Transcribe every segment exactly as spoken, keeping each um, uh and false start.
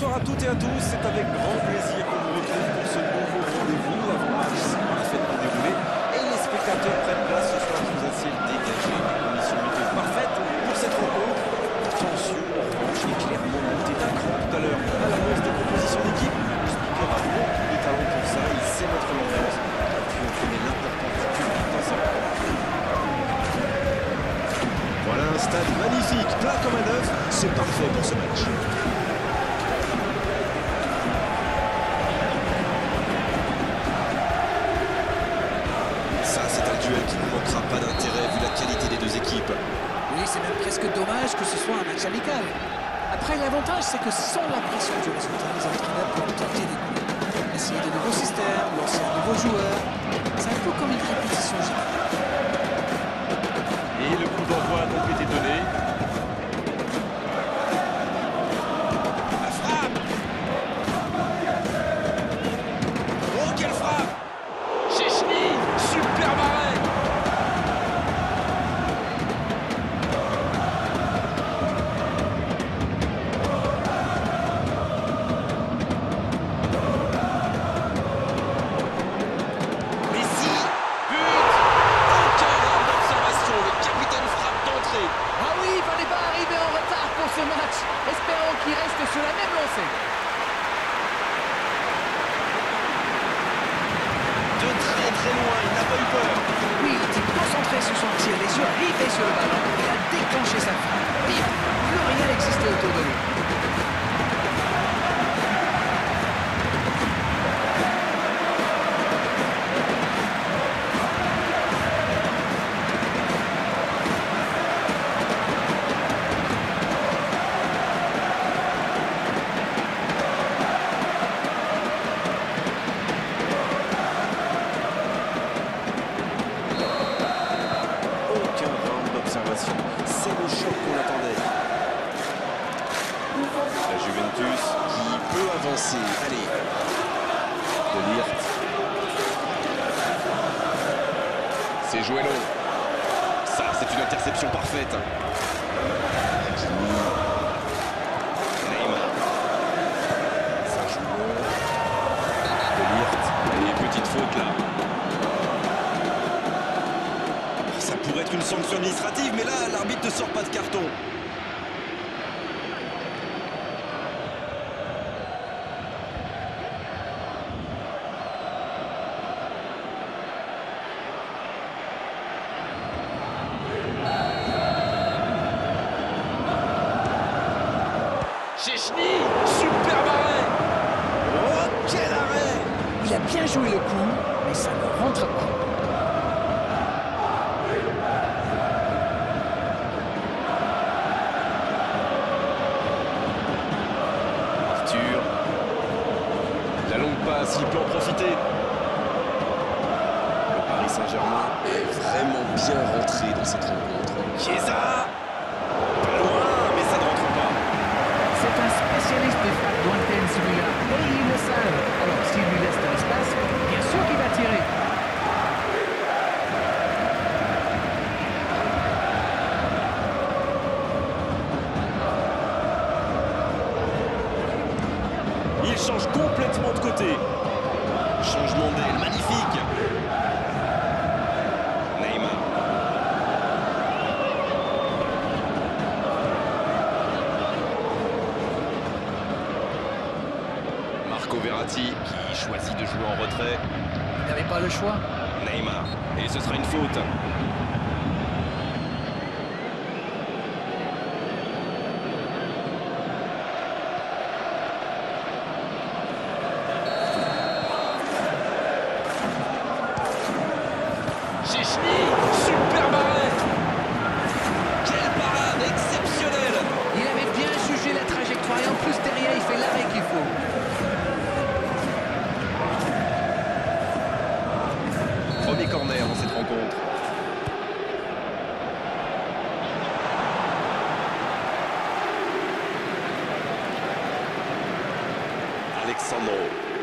Bonsoir à toutes et à tous, c'est avec grand plaisir qu'on vous retrouve pour ce nouveau rendez-vous. L'avant-match s'est parfaitement déroulé et les spectateurs prennent place ce soir sous un ciel dégagé. Les conditions météo parfaites pour cette rencontre. Tension, en revanche, est clairement montée d'un cran tout à l'heure à l'annonce des propositions d'équipe. Le speaker a beaucoup de talent pour ça, il sait mettre l'ambiance. Et puis on connaît l'importance du public dans ces rencontres. Voilà un stade magnifique, plat comme un œuf, c'est parfait pour ce match. Ça, c'est un duel qui ne manquera pas d'intérêt vu la qualité des deux équipes. Oui, c'est même presque dommage que ce soit un match amical. Après, l'avantage, c'est que sans la pression du résultat, les entraîneurs peuvent tenter des coups. Essayer de nouveaux systèmes, lancer un nouveau joueur. C'est un peu comme une répétition générale. Et le coup d'envoi a donc été donné. La frappe! Oh, quelle frappe! Chechny, super arrêt. Messi! But! Aucun erreur d'observation, le capitaine frappe d'entrée. Ah oui, il fallait pas arriver en retard pour ce match. Espérons qu'il reste sur la même lancée. De très très loin, il n'a pas eu peur. Oui, il était concentré sur son tir, les yeux rivés sur le ballon. Il a déclenché sa frappe. Bim! Plus rien n'existait autour de lui. Aucun round d'observation. C'est le choc qu'on attendait. La Juventus Qui peut avancer. Allez. de Ligt. C'est joué long. Ça, c'est une interception parfaite. Hakimi. Neymar. Ça joue long. De Ligt. Allez, petite faute là. Ça pourrait être une sanction administrative, mais là, l'arbitre ne sort pas de carton. Chechny, super arrêt. Oh, quel arrêt! Il a bien joué le coup, mais ça ne rentre pas. Arthur. La longue passe, il peut en profiter. Le Paris Saint-Germain est vraiment bien rentré dans cette rencontre. Chiesa! Pas loin, mais ça ne rentre pas. C'est un spécialiste des frappes lointaines, celui-là. Et il le savent. Alors, s'il lui laisse de l'espace, bien sûr qu'il va tirer. Il change complètement de côté. Changement d'aile, magnifique. Neymar. Marco Verratti qui choisit de jouer en retrait. Il n'avait pas le choix. Neymar. Et ce sera une faute. Chechny, super arrêt. Quelle parade exceptionnelle! Il avait bien jugé la trajectoire et en plus derrière, il fait l'arrêt qu'il faut. Premier corner dans cette rencontre. Alexandro.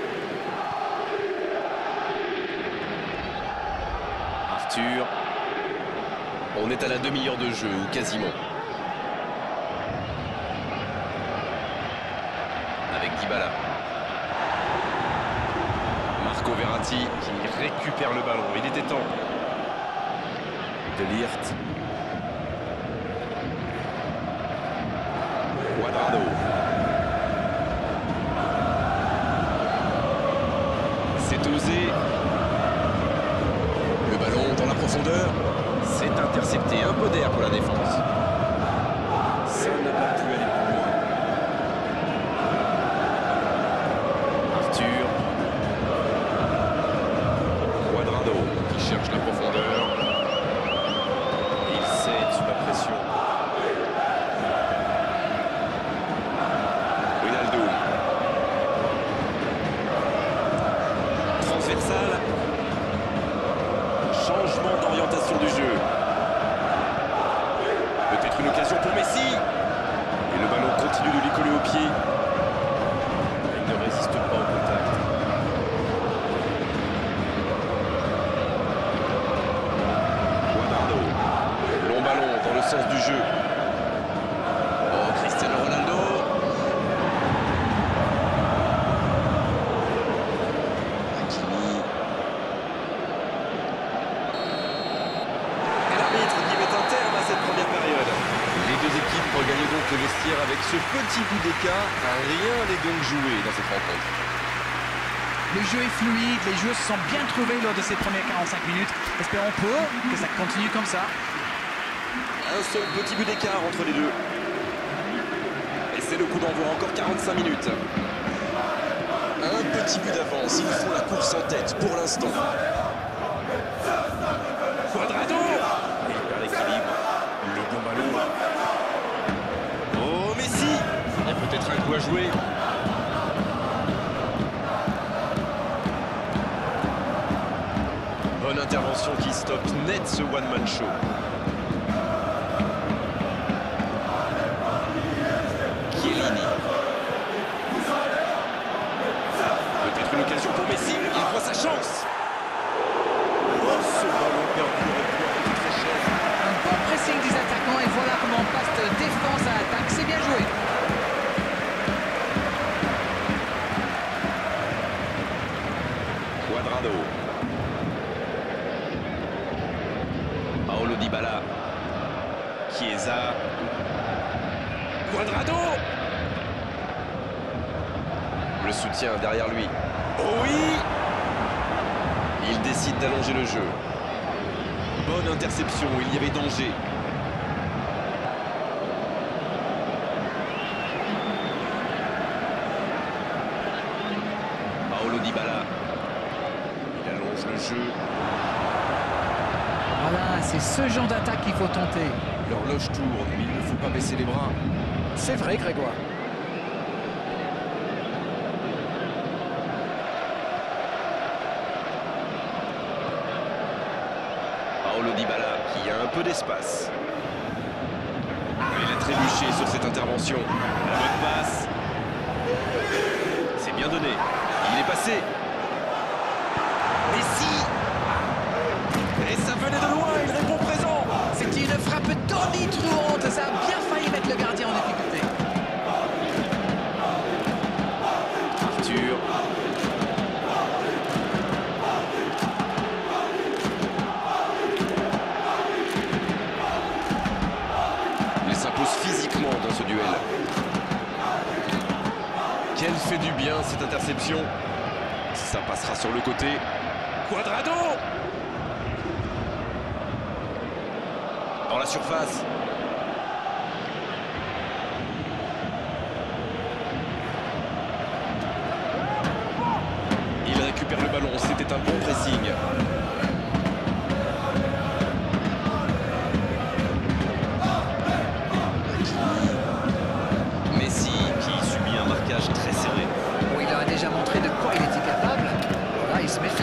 Arthur. On est à la demi-heure de jeu, ou quasiment. avec Dybala. Marco Verratti qui récupère le ballon. Il était temps. De Ligt. Cuadrado. C'est osé. Le ballon dans la profondeur. C'est intercepté. Un peu d'air pour la défense. Ça n'a pas pu aller plus loin. Arthur. Cuadrado qui cherche la profondeur. Il cède sous la pression. Wijnaldum. Transversal. Changement d'orientation du jeu. Peut-être une occasion pour Messi. Et le ballon continue de lui coller au pied. Il ne résiste pas au contact. Cuadrado. Long ballon dans le sens du jeu. Oh, Cristiano Ronaldo. Hakimi. Et l'arbitre qui met un terme à cette première période. Les deux équipes regagnent donc le vestiaire avec ce petit bout d'écart. Rien n'est donc joué dans cette rencontre. Le jeu est fluide, les joueurs se sont bien trouvés lors de ces premières quarante-cinq minutes. Espérons peu que ça continue comme ça. Un seul petit but d'écart entre les deux. Et c'est le coup d'envoi, encore quarante-cinq minutes. Un petit but d'avance, ils font la course en tête pour l'instant. Cuadrado. Il perd l'équilibre. Le bon ballon. Oh, Messi. Il y a peut-être un coup à jouer. Bonne intervention qui stoppe net ce one-man show. Chiellini. Peut-être une occasion pour Messi. Il voit sa chance. Oh, ce ballon perdu aurait pu en coûter très cher. Un bon pressing des attaquants et voilà comment on passe de défense à attaque. C'est bien joué. Cuadrado. Paulo Dybala. Chiesa. Cuadrado. Le soutien derrière lui. Oh oui. Il décide d'allonger le jeu. Bonne interception, il y avait danger. Paulo Dybala. Il allonge le jeu. Voilà, c'est ce genre d'attaque qu'il faut tenter. L'horloge tourne, mais il ne faut pas baisser les bras. C'est vrai, Grégoire. Paulo Dybala qui a un peu d'espace. Il a trébuché sur cette intervention. La bonne passe. C'est bien donné. Il est passé. Messi. Et ça venait de loin, il répond présent. C'était une frappe tonitruante. Ça a bien failli mettre le gardien en difficulté. Arthur. Il s'impose physiquement dans ce duel. Quelle fait du bien cette interception. Ça passera sur le côté. Cuadrado. Dans la surface. Il récupère le ballon, c'était un bon pressing. Messi qui subit un marquage très serré. Bon, il a déjà montré de quoi il était capable. Là, il se méfie.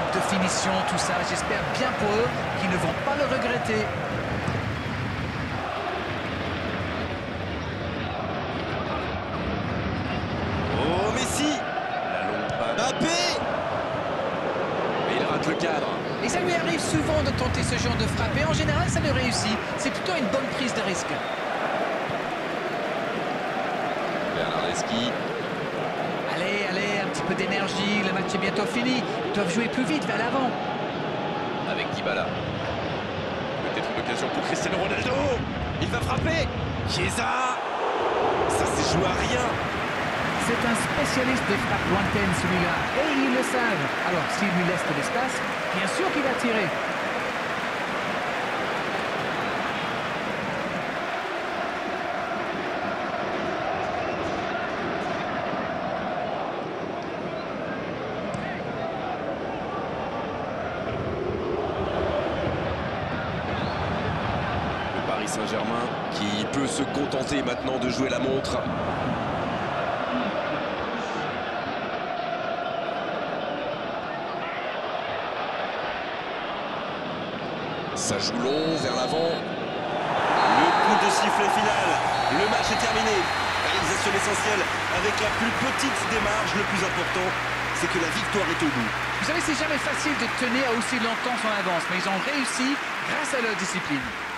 manque de finition, tout ça. J'espère bien pour eux qu'ils ne vont pas le regretter. Oh, Messi! La longue passe. Mbappé! Mais il rate le cadre. Et ça lui arrive souvent de tenter ce genre de frappe. Et en général, ça le réussit. C'est plutôt une bonne prise de risque. Bernardeschi. Allez, allez, un petit peu d'énergie. Le match est bientôt fini. Ils doivent jouer plus vite vers l'avant. Avec Dybala. Peut-être une occasion pour Cristiano Ronaldo. Il va frapper. Chiesa. Ça s'est joué à rien. C'est un spécialiste des frappes lointaines, celui-là. Et ils le savent. Alors, s'il lui laisse de l'espace, bien sûr qu'il va tirer. Le Paris Saint-Germain qui peut se contenter maintenant de jouer la montre. Ça joue long vers l'avant. Le coup de sifflet final. Le match est terminé. Réalisation essentielle avec la plus petite des marges. Le plus important, c'est que la victoire est au bout. Vous savez, c'est jamais facile de tenir aussi longtemps son avance, mais ils ont réussi grâce à leur discipline.